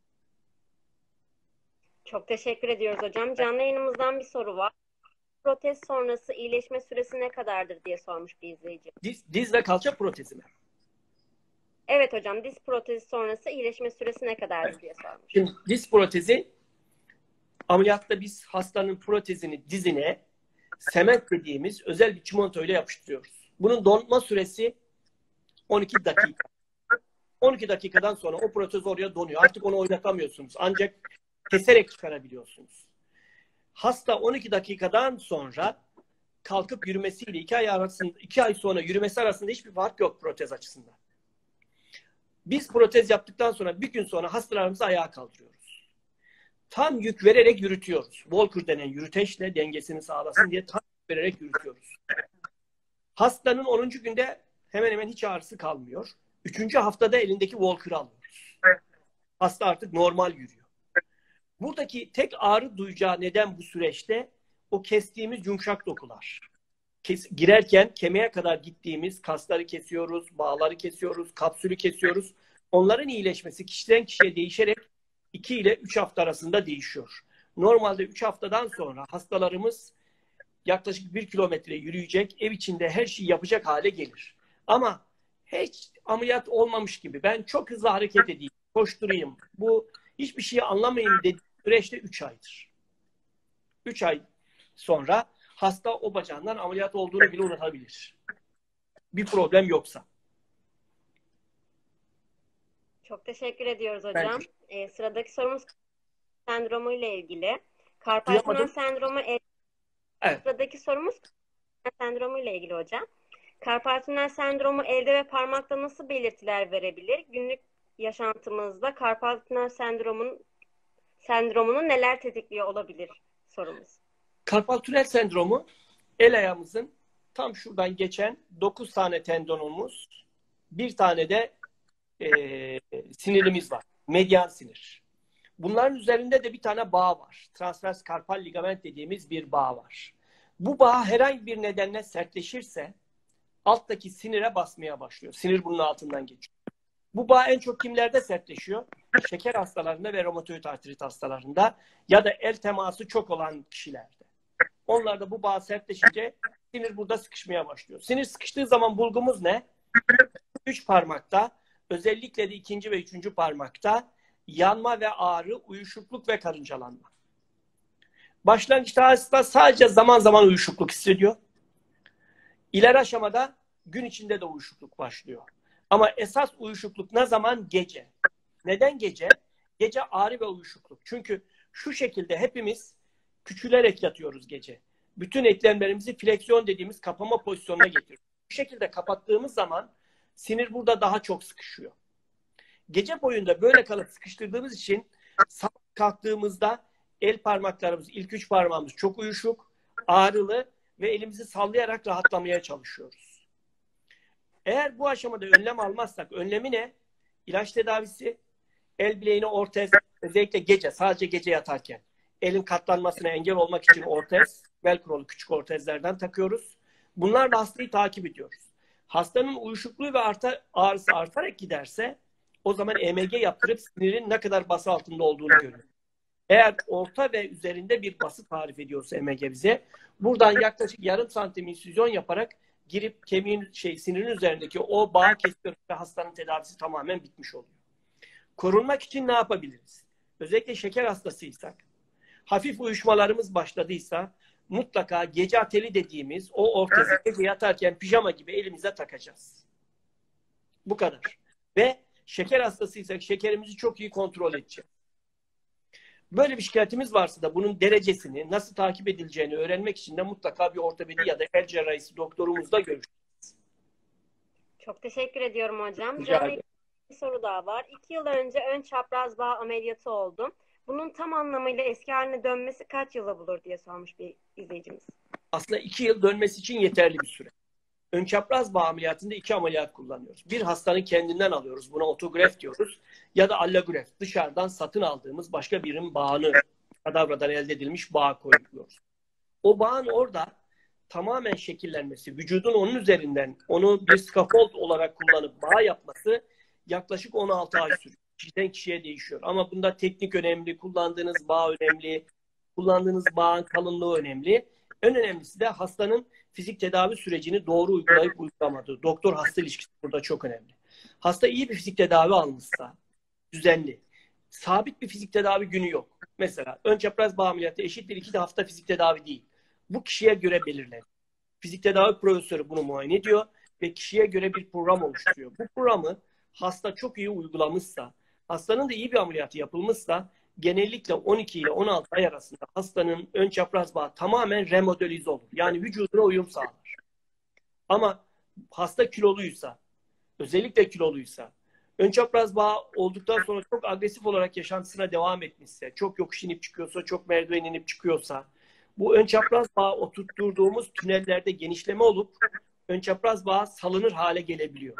Çok teşekkür ediyoruz hocam. Canlı yayınımızdan bir soru var. Protez sonrası iyileşme süresi ne kadardır diye sormuş bir izleyici. Diz ve kalça protezi mi? Evet hocam, diz protezi sonrası iyileşme süresi ne kadardır diye sormuş. Şimdi diz protezi, ameliyatta biz hastanın protezini dizine sement dediğimiz özel bir çimento ile yapıştırıyoruz. Bunun donma süresi 12 dakika. 12 dakikadan sonra o protez oraya donuyor. Artık onu oynatamıyorsunuz. Ancak keserek çıkarabiliyorsunuz. Hasta 12 dakikadan sonra kalkıp yürümesiyle 2 ay sonra yürümesi arasında hiçbir fark yok protez açısından. Biz protez yaptıktan sonra bir gün sonra hastalarımızı ayağa kaldırıyoruz. Tam yük vererek yürütüyoruz. Walker denen yürüteçle dengesini sağlasın diye tam yük vererek yürütüyoruz. Hastanın 10. günde hemen hemen hiç ağrısı kalmıyor. 3. haftada elindeki Walker'ı alıyoruz. Hasta artık normal yürüyor. Buradaki tek ağrı duyacağı neden bu süreçte o kestiğimiz yumuşak dokular. Girerken kemiğe kadar gittiğimiz kasları kesiyoruz, bağları kesiyoruz, kapsülü kesiyoruz. Onların iyileşmesi kişiden kişiye değişerek 2 ile 3 hafta arasında değişiyor. Normalde 3 haftadan sonra hastalarımız yaklaşık 1 kilometre yürüyecek, ev içinde her şeyi yapacak hale gelir. Ama hiç ameliyat olmamış gibi ben çok hızlı hareket edeyim, koşturayım, bu hiçbir şeyi anlamayayım dediğim süreçte 3 aydır. 3 ay sonra hasta o bacağından ameliyat olduğunu bile unutabilir. Bir problem yoksa. Çok teşekkür ediyoruz hocam. Sıradaki sorumuz sendromu ile ilgili. Karpal tünel sendromu evet. Sıradaki sorumuz sendromu ile ilgili hocam. Karpal tünel sendromu elde ve parmakta nasıl belirtiler verebilir? Günlük yaşantımızda karpal tünel sendromunu neler tetikliyor olabilir sorumuz. Karpal tünel sendromu el ayağımızın tam şuradan geçen 9 tane tendonumuz, bir tane de sinirimiz var. Medyan sinir. Bunların üzerinde de bir tane bağ var. Transvers karpal ligament dediğimiz bir bağ var. Bu bağ herhangi bir nedenle sertleşirse alttaki sinire basmaya başlıyor. Sinir bunun altından geçiyor. Bu bağ en çok kimlerde sertleşiyor? Şeker hastalarında ve romatoid artrit hastalarında ya da el teması çok olan kişilerde. Onlarda bu bağ sertleşince sinir burada sıkışmaya başlıyor. Sinir sıkıştığı zaman bulgumuz ne? 3 parmakta, özellikle de 2. ve 3. parmakta yanma ve ağrı, uyuşukluk ve karıncalanma. Başlangıçta hasta sadece zaman zaman uyuşukluk hissediyor. İleri aşamada gün içinde de uyuşukluk başlıyor. Ama esas uyuşukluk ne zaman? Gece. Neden gece? Gece ağrı ve uyuşukluk. Çünkü şu şekilde hepimiz küçülerek yatıyoruz gece. Bütün eklemlerimizi fleksiyon dediğimiz kapama pozisyonuna getiriyoruz. Bu şekilde kapattığımız zaman sinir burada daha çok sıkışıyor. Gece boyunda böyle kalıp sıkıştırdığımız için sabah kalktığımızda el parmaklarımız, ilk 3 parmağımız çok uyuşuk, ağrılı ve elimizi sallayarak rahatlamaya çalışıyoruz. Eğer bu aşamada önlem almazsak, önlemi ne? İlaç tedavisi, el bileğine ortez, özellikle gece, sadece gece yatarken elin katlanmasına engel olmak için ortez, velcrolu küçük ortezlerden takıyoruz. Bunlarla hastayı takip ediyoruz. Hastanın uyuşukluğu ve ağrısı artarak giderse o zaman EMG yaptırıp sinirin ne kadar bası altında olduğunu görüyoruz. Eğer orta ve üzerinde bir bası tarif ediyorsa EMG bize, buradan yaklaşık yarım santim insüzyon yaparak girip kemiğin sinirin üzerindeki o bağı kesiyoruz ve hastanın tedavisi tamamen bitmiş oluyor. Korunmak için ne yapabiliriz? Özellikle şeker hastasıysak, hafif uyuşmalarımız başladıysa mutlaka gece ateli dediğimiz o ortezi gece yatarken pijama gibi elimize takacağız. Bu kadar. Ve şeker hastasıysak şekerimizi çok iyi kontrol edeceğiz. Böyle bir şikayetimiz varsa da bunun derecesini, nasıl takip edileceğini öğrenmek için de mutlaka bir ortopedi ya da el cerrahisi doktorumuzla görüşeceğiz. Çok teşekkür ediyorum hocam. Canlı bir soru daha var. 2 yıl önce ön çapraz bağ ameliyatı oldum. Bunun tam anlamıyla eski haline dönmesi kaç yıla bulur diye sormuş bir izleyicimiz. Aslında 2 yıl dönmesi için yeterli bir süre. Ön çapraz bağ ameliyatında 2 ameliyat kullanıyoruz. Bir hastanın kendinden alıyoruz. Buna otograft diyoruz. Ya da allograft. Dışarıdan satın aldığımız başka birinin bağını, kadavradan elde edilmiş bağ koyuyoruz. O bağın orada tamamen şekillenmesi, vücudun onun üzerinden onu bir scaffold olarak kullanıp bağ yapması yaklaşık 16 ay sürüyor. Kişiden kişiye değişiyor. Ama bunda teknik önemli, kullandığınız bağ önemli, kullandığınız bağın kalınlığı önemli. En önemlisi de hastanın fizik tedavi sürecini doğru uygulayıp uygulamadığı. Doktor-hasta ilişkisi burada çok önemli. Hasta iyi bir fizik tedavi almışsa, düzenli, sabit bir fizik tedavi günü yok. Mesela ön çapraz bağ ameliyatı eşittir 2 hafta fizik tedavi değil. Bu kişiye göre belirlenir. Fizik tedavi profesörü bunu muayene ediyor ve kişiye göre bir program oluşturuyor. Bu programı hasta çok iyi uygulamışsa, hastanın da iyi bir ameliyatı yapılmışsa genellikle 12 ile 16 ay arasında hastanın ön çapraz bağı tamamen remodelize olur. Yani vücuduna uyum sağlar. Ama hasta kiloluysa, özellikle kiloluysa, ön çapraz bağ olduktan sonra çok agresif olarak yaşantısına devam etmişse, çok yokuş inip çıkıyorsa, çok merdiven inip çıkıyorsa, bu ön çapraz bağ oturtturduğumuz tünellerde genişleme olup ön çapraz bağ salınır hale gelebiliyor.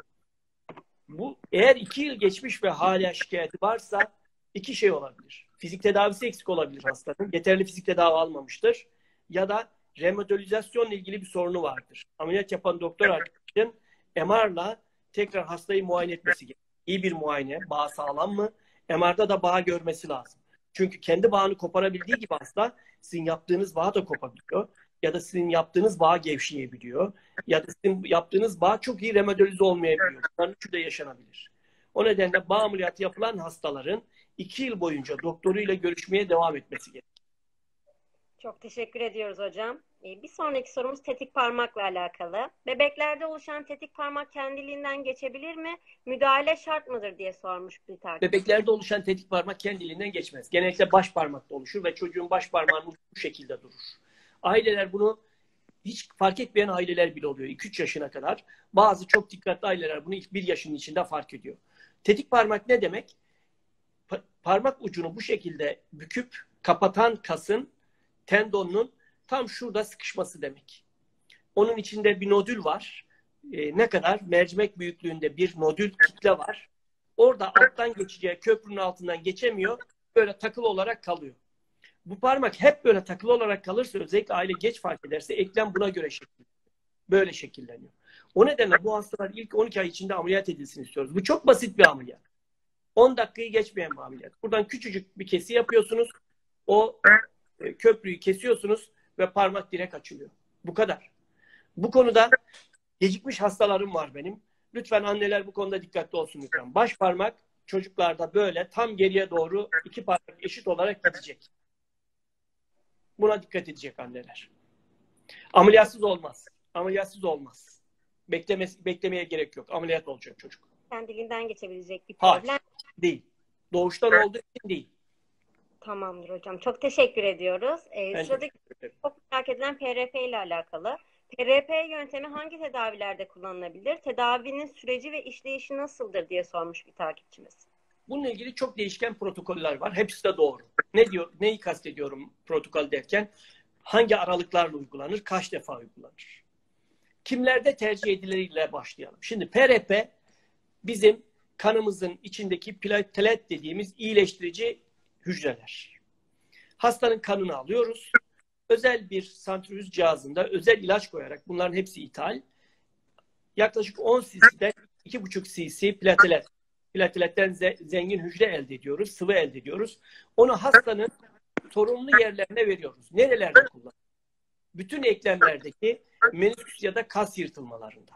Bu eğer 2 yıl geçmiş ve hala şikayeti varsa 2 şey olabilir. Fizik tedavisi eksik olabilir hastanın. Yeterli fizik tedavi almamıştır. Ya da remodelizasyonla ilgili bir sorunu vardır. Ameliyat yapan doktor arkadaşın MR'la tekrar hastayı muayene etmesi gerekiyor. İyi bir muayene. Bağ sağlam mı? MR'da da bağ görmesi lazım. Çünkü kendi bağını koparabildiği gibi hasta sizin yaptığınız bağı da kopabiliyor. Ya da sizin yaptığınız bağ gevşeyebiliyor. Ya da sizin yaptığınız bağ çok iyi remodelize olmayabiliyor. Bunların üçü de yaşanabilir. O nedenle bağ ameliyatı yapılan hastaların 2 yıl boyunca doktoruyla görüşmeye devam etmesi gerekir. Çok teşekkür ediyoruz hocam. Bir sonraki sorumuz tetik parmakla alakalı. Bebeklerde oluşan tetik parmak kendiliğinden geçebilir mi? Müdahale şart mıdır diye sormuş bir takipçi. Bebeklerde oluşan tetik parmak kendiliğinden geçmez. Genellikle baş parmakta oluşur ve çocuğun baş parmağının bu şekilde durur. Aileler bunu hiç fark etmeyen aileler bile oluyor 2-3 yaşına kadar. Bazı çok dikkatli aileler bunu ilk 1 yaşının içinde fark ediyor. Tetik parmak ne demek? Parmak ucunu bu şekilde büküp kapatan kasın, tendonun tam şurada sıkışması demek. Onun içinde bir nodül var. Ne kadar? Mercimek büyüklüğünde bir nodül kitle var. Orada alttan geçeceği köprünün altından geçemiyor. Böyle takılı olarak kalıyor. Bu parmak hep böyle takılı olarak kalırsa, özellikle aile geç fark ederse, eklem buna göre böyle şekilleniyor. O nedenle bu hastalar ilk 12 ay içinde ameliyat edilsin istiyoruz. Bu çok basit bir ameliyat. 10 dakikayı geçmeyen bir ameliyat. Buradan küçücük bir kesi yapıyorsunuz. O köprüyü kesiyorsunuz ve parmak direkt açılıyor. Bu kadar. Bu konuda gecikmiş hastalarım var benim. Lütfen anneler bu konuda dikkatli olsun lütfen. Baş parmak çocuklarda böyle tam geriye doğru 2 parmak eşit olarak gidecek. Buna dikkat edecek anneler. Ameliyatsız olmaz. Ameliyatsız olmaz. Beklemeye gerek yok. Ameliyat olacak çocuk. Kendiliğinden geçebilecek bir problem. Hayır. Değil. Doğuştan olduğu için değil. Tamamdır hocam. Çok teşekkür ediyoruz. Ben Sıradaki çok merak edilen PRP ile alakalı. PRP yöntemi hangi tedavilerde kullanılabilir? Tedavinin süreci ve işleyişi nasıldır diye sormuş bir takipçimiz. Bununla ilgili çok değişken protokoller var. Hepsi de doğru. Ne diyor? Neyi kastediyorum protokol derken? Hangi aralıklarla uygulanır? Kaç defa uygulanır? Kimlerde tercih edileriyle başlayalım. Şimdi PRP bizim kanımızın içindeki platelet dediğimiz iyileştirici hücreler. Hastanın kanını alıyoruz. Özel bir santrifüj cihazında özel ilaç koyarak, bunların hepsi ithal, yaklaşık 10 cc'den 2,5 cc platelet. Plateletten zengin hücre elde ediyoruz, sıvı elde ediyoruz. Onu hastanın sorunlu yerlerine veriyoruz. Nerelerde kullanıyoruz? Bütün eklemlerdeki menisküs ya da kas yırtılmalarında.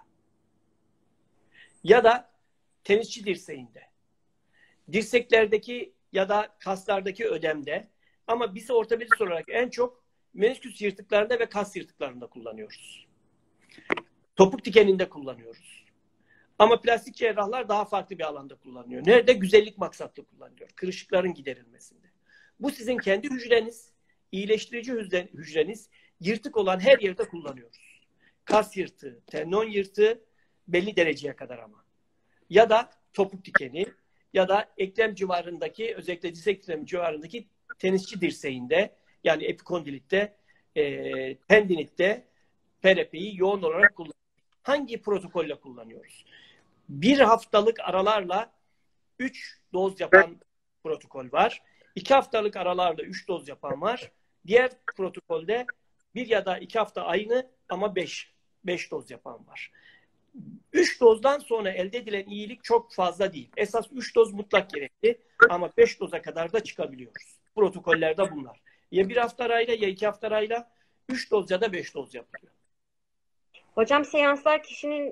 Ya da tenisçi dirseğinde. Dirseklerdeki ya da kaslardaki ödemde. Ama biz ortopedist olarak en çok menisküs yırtıklarında ve kas yırtıklarında kullanıyoruz. Topuk dikeninde kullanıyoruz. Ama plastik cerrahlar daha farklı bir alanda kullanıyor. Nerede? Güzellik maksatlı kullanıyor. Kırışıkların giderilmesinde. Bu sizin kendi hücreniz, iyileştirici hücreniz, yırtık olan her yerde kullanıyoruz. Kas yırtığı, tendon yırtığı belli dereceye kadar ama. Ya da topuk dikeni ya da eklem civarındaki, özellikle dirsek eklemi civarındaki tenisçi dirseğinde, yani epikondilitte, tendinitte PRP'yi yoğun olarak kullanıyoruz. Hangi protokolle kullanıyoruz? 1 haftalık aralarla 3 doz yapan protokol var. 2 haftalık aralarla 3 doz yapan var. Diğer protokolde 1 ya da 2 hafta aynı ama 5 doz yapan var. 3 dozdan sonra elde edilen iyilik çok fazla değil. Esas 3 doz mutlak gerekli ama 5 doza kadar da çıkabiliyoruz. Protokollerde bunlar. Ya 1 hafta arayla ya 2 hafta arayla 3 doz ya da 5 doz yapılıyor. Hocam seanslar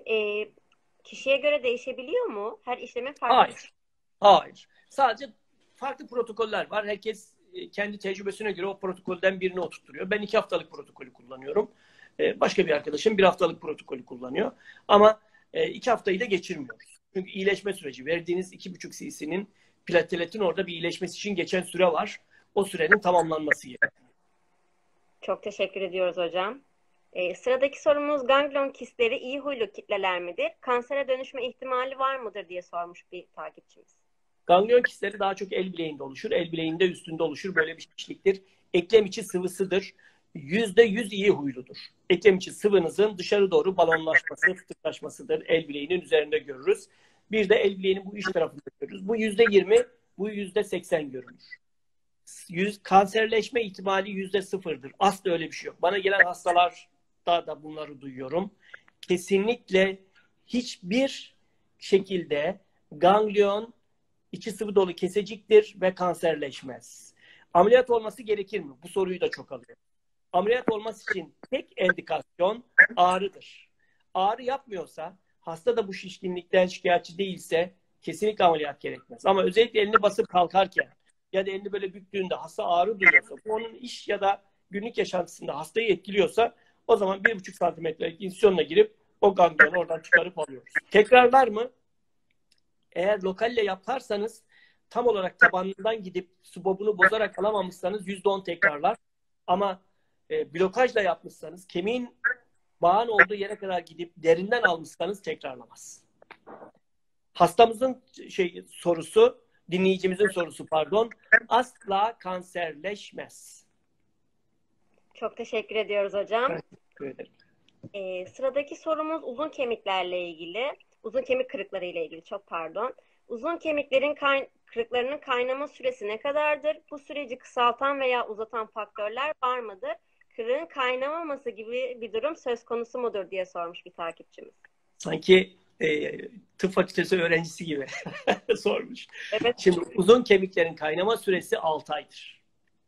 kişiye göre değişebiliyor mu? Her işlemin farklı. Hayır. Hayır. Sadece farklı protokoller var. Herkes kendi tecrübesine göre o protokolden birini oturtturuyor. Ben 2 haftalık protokolü kullanıyorum. Başka bir arkadaşım 1 haftalık protokolü kullanıyor. Ama 2 haftayı da geçirmiyoruz. Çünkü iyileşme süreci, verdiğiniz 2,5 cc'nin plateletin orada bir iyileşmesi için geçen süre var. O sürenin tamamlanması gerekiyor. Çok teşekkür ediyoruz hocam. Sıradaki sorumuz, ganglion kistleri iyi huylu kitleler midir? Kansere dönüşme ihtimali var mıdır diye sormuş bir takipçimiz. Ganglion kistleri daha çok el bileğinde oluşur. El bileğinde üstünde oluşur. Böyle bir şişliktir. Eklem içi sıvısıdır. %100 iyi huyludur. Eklem içi sıvınızın dışarı doğru balonlaşması, fıtıklaşmasıdır. El bileğinin üzerinde görürüz. Bir de el bileğinin bu iç tarafında görürüz. Bu %20, bu %80 görülür. Kanserleşme ihtimali %0'dır. Asla öyle bir şey yok. Bana gelen hastalarda da bunları duyuyorum. Kesinlikle hiçbir şekilde ganglion içi sıvı dolu keseciktir ve kanserleşmez. Ameliyat olması gerekir mi? Bu soruyu da çok alıyorum. Ameliyat olması için tek endikasyon ağrıdır. Ağrı yapmıyorsa, hasta da bu şişkinlikten şikayetçi değilse kesinlikle ameliyat gerekmez. Ama özellikle elini basıp kalkarken ya da elini böyle büktüğünde hasta ağrı duyuyorsa, bu onun iş ya da günlük yaşantısında hastayı etkiliyorsa o zaman 1,5 santimetrelik insisyonla girip o ganglionu oradan çıkarıp alıyoruz. Tekrarlar mı? Eğer lokalle yaparsanız tam olarak tabanından gidip subobunu bozarak alamamışsanız %10 tekrarlar. Ama blokajla yapmışsanız, kemiğin bağın olduğu yere kadar gidip derinden almışsanız tekrarlamaz. Hastamızın sorusu, dinleyicimizin sorusu pardon, asla kanserleşmez. Çok teşekkür ediyoruz hocam. Evet, teşekkür ederim. Sıradaki sorumuz uzun kemiklerle ilgili. Uzun kemik kırıkları ile ilgili, çok pardon. Uzun kemiklerin kırıklarının kaynama süresi ne kadardır? Bu süreci kısaltan veya uzatan faktörler var mıdır? Kırığın kaynamaması gibi bir durum söz konusu mudur diye sormuş bir takipçimiz. Sanki tıp fakültesi öğrencisi gibi sormuş. Evet. Şimdi uzun kemiklerin kaynama süresi 6 aydır.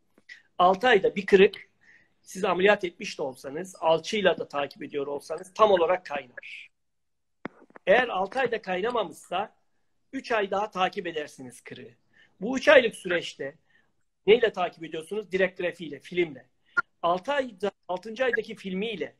6 ayda bir kırık, siz ameliyat etmiş de olsanız, alçıyla da takip ediyor olsanız tam olarak kaynar. Eğer 6 ayda kaynamamışsa 3 ay daha takip edersiniz kırığı. Bu 3 aylık süreçte neyle takip ediyorsunuz? Direkt grafiğiyle, filmle. 6. aydaki filmiyle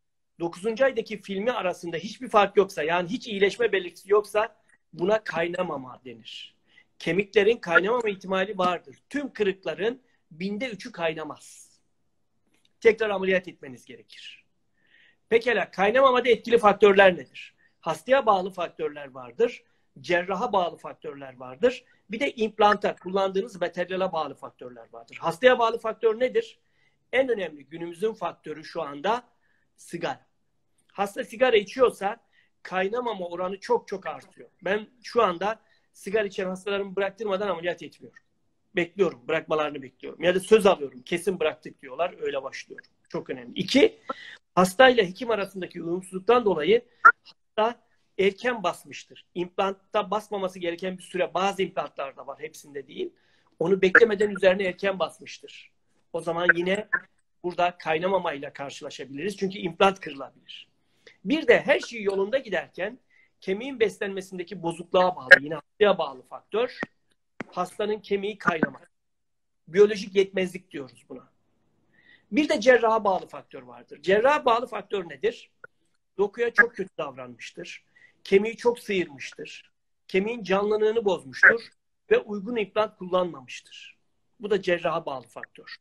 9. aydaki filmi arasında hiçbir fark yoksa, yani hiç iyileşme belirtisi yoksa buna kaynamama denir. Kemiklerin kaynamama ihtimali vardır. Tüm kırıkların 3'ü kaynamaz. Tekrar ameliyat etmeniz gerekir. Pekala, kaynamamada etkili faktörler nedir? Hastaya bağlı faktörler vardır. Cerraha bağlı faktörler vardır. Bir de implanta, kullandığınız materyale bağlı faktörler vardır. Hastaya bağlı faktör nedir? En önemli günümüzün faktörü şu anda sigara. Hasta sigara içiyorsa kaynamama oranı çok çok artıyor. Ben şu anda sigara içen hastalarımı bıraktırmadan ameliyat etmiyorum. Bekliyorum, bırakmalarını bekliyorum. Ya da söz alıyorum, kesin bıraktık diyorlar, öyle başlıyorum. Çok önemli. 2, hastayla hekim arasındaki uyumsuzluktan dolayı hasta erken basmıştır. İmplantta basmaması gereken bir süre bazı implantlarda var, hepsinde değil. Onu beklemeden üzerine erken basmıştır. O zaman yine burada kaynamamayla karşılaşabiliriz. Çünkü implant kırılabilir. Bir de her şey yolunda giderken kemiğin beslenmesindeki bozukluğa bağlı, yine hastaya bağlı faktör, hastanın kemiği kaynamak. Biyolojik yetmezlik diyoruz buna. Bir de cerraha bağlı faktör vardır. Cerraha bağlı faktör nedir? Dokuya çok kötü davranmıştır. Kemiği çok sıyırmıştır. Kemiğin canlılığını bozmuştur ve uygun implant kullanmamıştır. Bu da cerraha bağlı faktör.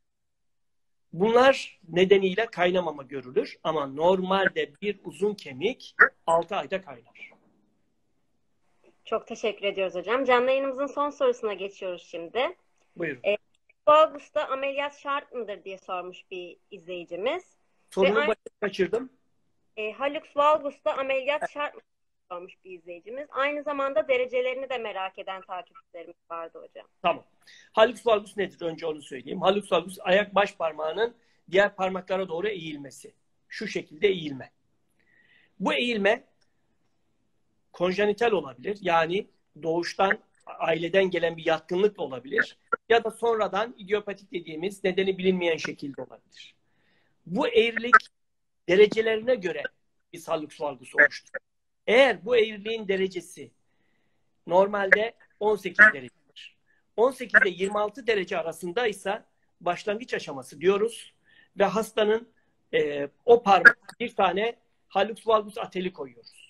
Bunlar nedeniyle kaynamama görülür ama normalde bir uzun kemik 6 ayda kaynar. Çok teşekkür ediyoruz hocam. Canlı yayınımızın son sorusuna geçiyoruz şimdi. Buyurun. Valgus'ta ameliyat şart mıdır diye sormuş bir izleyicimiz. Sorunun başını kaçırdım. Hallux valgus'ta ameliyat şart mı sormuş bir izleyicimiz. Aynı zamanda derecelerini de merak eden takipçilerimiz vardı hocam. Tamam. Hallux valgus nedir? Önce onu söyleyeyim. Hallux valgus ayak baş parmağının diğer parmaklara doğru eğilmesi. Şu şekilde eğilme. Bu eğilme konjenital olabilir. Yani doğuştan, aileden gelen bir yatkınlıkla olabilir. Ya da sonradan idiopatik dediğimiz nedeni bilinmeyen şekilde olabilir. Bu eğrilik derecelerine göre bir hallux valgus oluşturur. Eğer bu eğriliğin derecesi normalde 18 derecedir. 18 ile 26 derece arasındaysa başlangıç aşaması diyoruz ve hastanın o parmak bir tane hallux valgus ateli koyuyoruz.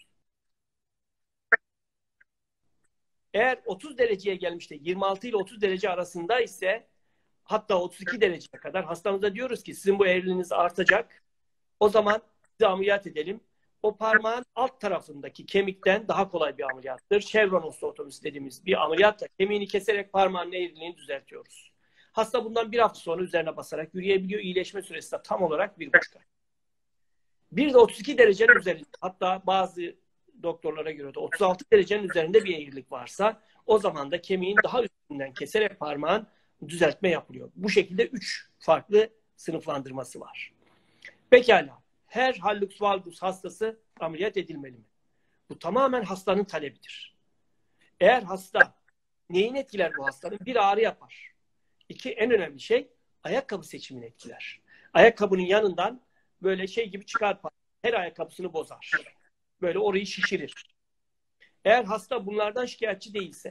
Eğer 30 dereceye gelmişte 26 ile 30 derece arasında ise hatta 32 dereceye kadar hastamıza diyoruz ki sizin bu eğriliğiniz artacak. O zaman sizi ameliyat edelim. O parmağın alt tarafındaki kemikten daha kolay bir ameliyattır. Chevron osteotomisi dediğimiz bir ameliyatla kemiğini keserek parmağın eğriliğini düzeltiyoruz. Hasta bundan bir hafta sonra üzerine basarak yürüyebiliyor. İyileşme süresi de tam olarak 1,5 ay. Bir de 32 derecenin üzerinde, hatta bazı doktorlara göre de 36 derecenin üzerinde bir eğrilik varsa o zaman da kemiğin daha üstünden keserek parmağın düzeltme yapılıyor. Bu şekilde 3 farklı sınıflandırması var. Pekala. Her hallux valgus hastası ameliyat edilmeli mi? Bu tamamen hastanın talebidir. Eğer hasta, neyin etkiler bu hastanın? Bir, ağrı yapar. 2, en önemli şey ayakkabı seçimini etkiler. Ayakkabının yanından böyle şey gibi çıkar, her ayakkabısını bozar. Böyle orayı şişirir. Eğer hasta bunlardan şikayetçi değilse,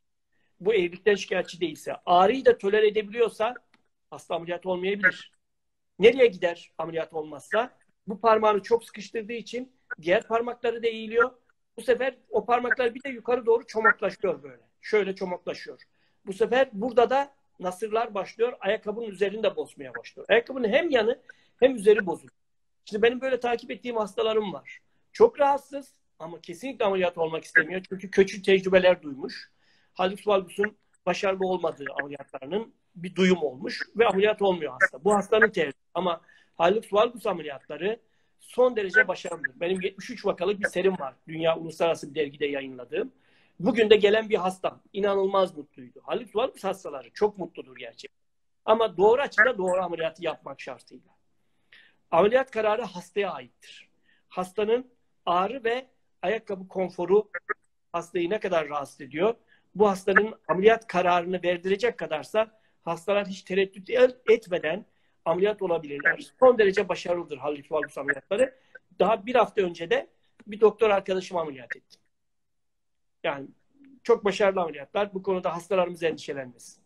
bu eğrilikten şikayetçi değilse, ağrıyı da tolere edebiliyorsa hasta ameliyat olmayabilir. Nereye gider ameliyat olmazsa? Bu parmağını çok sıkıştırdığı için diğer parmakları da eğiliyor. Bu sefer o parmaklar bir de yukarı doğru çomaklaşıyor böyle. Şöyle çomaklaşıyor. Bu sefer burada da nasırlar başlıyor. Ayakkabının üzerini de bozmaya başlıyor. Ayakkabının hem yanı hem üzeri bozuluyor. Şimdi benim böyle takip ettiğim hastalarım var. Çok rahatsız ama kesinlikle ameliyat olmak istemiyor. Çünkü kötü tecrübeler duymuş. Hallux valgus'un başarılı olmadığı ameliyatlarının bir duyum olmuş ve ameliyat olmuyor hasta. Bu hastanın tercihi. Ama Hallux valgus ameliyatları son derece başarılıdır. Benim 73 vakalık bir serim var. Dünya Uluslararası bir dergide yayınladığım. Bugün de gelen bir hastam. İnanılmaz mutluydu. Hallux valgus hastaları çok mutludur gerçekten. Ama doğru açıda doğru ameliyatı yapmak şartıyla. Ameliyat kararı hastaya aittir. Hastanın ağrı ve ayakkabı konforu hastayı ne kadar rahatsız ediyor? Bu hastanın ameliyat kararını verdirecek kadarsa hastalar hiç tereddüt etmeden ameliyat olabilirler. Son derece başarılıdır Hallux valgus ameliyatları. Daha bir hafta önce de bir doktor arkadaşım ameliyat etti. Yani çok başarılı ameliyatlar. Bu konuda hastalarımız endişelenmesin.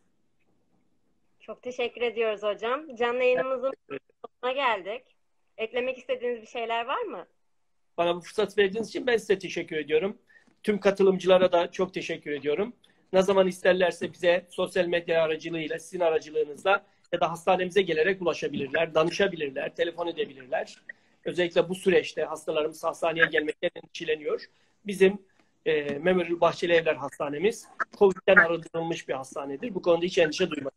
Çok teşekkür ediyoruz hocam. Canlı yayınımızın sonuna geldik. Eklemek istediğiniz bir şeyler var mı? Bana bu fırsat verdiğiniz için ben size teşekkür ediyorum. Tüm katılımcılara da çok teşekkür ediyorum. Ne zaman isterlerse bize sosyal medya aracılığıyla, sizin aracılığınızla ya da hastanemize gelerek ulaşabilirler, danışabilirler, telefon edebilirler. Özellikle bu süreçte hastalarımız hastaneye gelmekten endişeleniyor. Bizim Memorial Bahçeli Evler Hastanemiz COVID'den arındırılmış bir hastanedir. Bu konuda hiç endişe duymayın.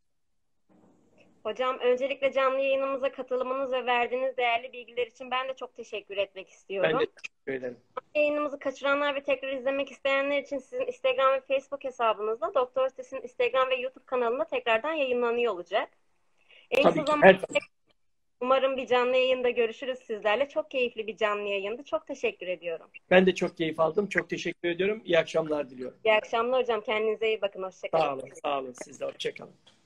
Hocam öncelikle canlı yayınımıza katılımınız ve verdiğiniz değerli bilgiler için ben de çok teşekkür etmek istiyorum. Ben de teşekkür ederim. Yayınımızı kaçıranlar ve tekrar izlemek isteyenler için sizin Instagram ve Facebook hesabınızda Doktor Sites'in Instagram ve YouTube kanalında tekrardan yayınlanıyor olacak. En kısa zamanda umarım bir canlı yayında görüşürüz sizlerle. Çok keyifli bir canlı yayındı. Çok teşekkür ediyorum. Ben de çok keyif aldım. Çok teşekkür ediyorum. İyi akşamlar diliyorum. İyi akşamlar hocam. Kendinize iyi bakın. Hoşçakalın. Sağ olun. Sağ olun. Siz de hoşçakalın.